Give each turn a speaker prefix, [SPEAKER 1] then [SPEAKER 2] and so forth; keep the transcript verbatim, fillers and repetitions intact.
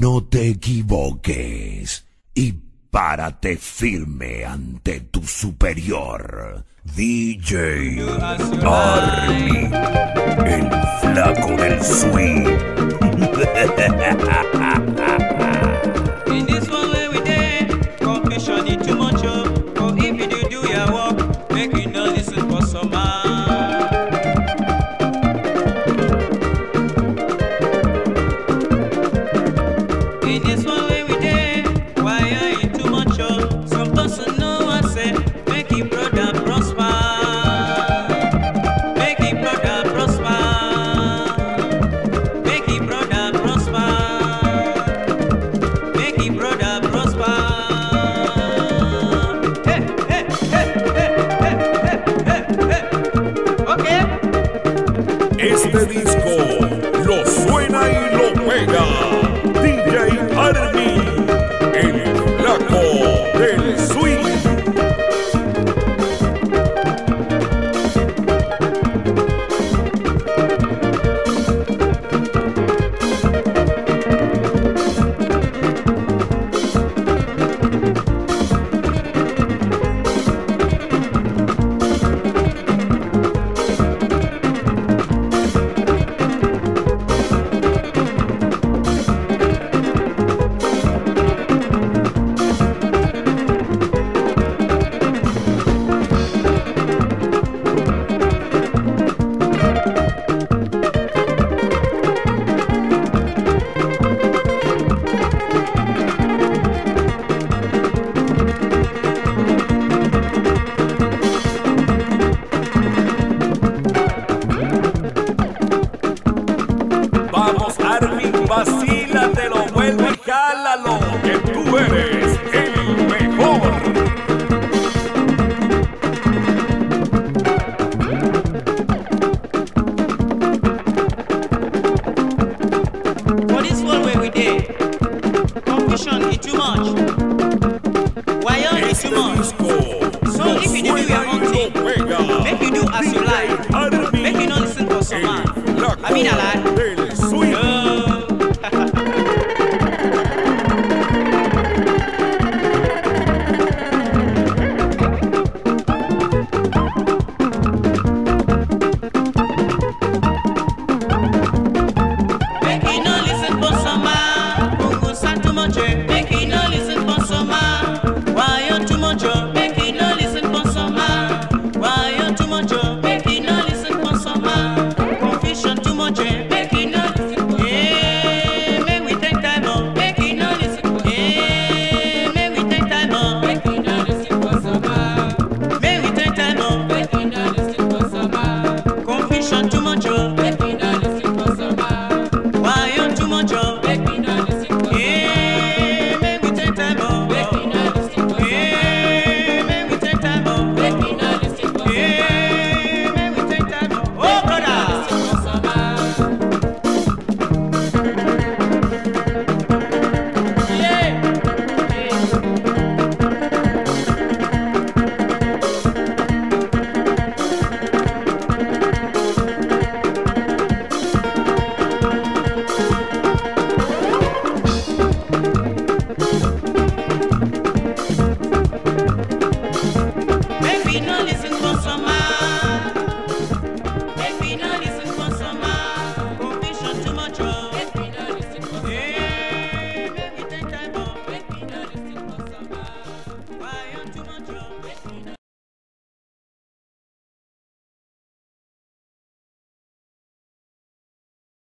[SPEAKER 1] No te equivoques y párate firme ante tu superior. D J Armyn, el flaco del swing.
[SPEAKER 2] In this one where we dey, confusion is too much oh. For if you do do your work, make you know this is for some man. In this one where we dey, why are you too much oh? Some person know I say, make him brother prosper. Make him brother prosper. Make him brother prosper. Make him brother prosper. Hey, hey, hey, hey, hey, hey, hey, hey. Okay.
[SPEAKER 3] Este disco lo suena y lo pega. D J Armyn, el flaco del swing. Vamos Armyn, vacílatelo, vuelve y jálalo, que tú eres el mejor.
[SPEAKER 2] For this world where we dey, confusion is too much. Why are you too much? So if you do your own thing, make you do as you like. Make you not listen for some man. I mean a lie. Make you not listen for some man who go start too much.